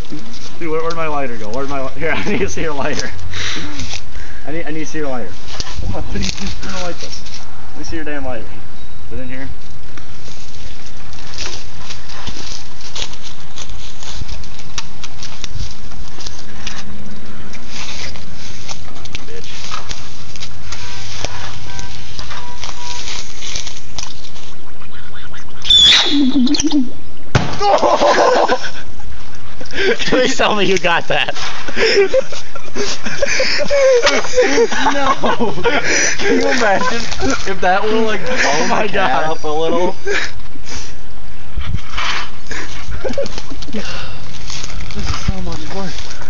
Dude, where'd my lighter go? Here, I need to see your lighter. I need to see your lighter. What are you gonna light this? Let me see your damn lighter. Is it in here? Please tell me you got that. No. Can you imagine if that would like oh my god up a little? This is so much work.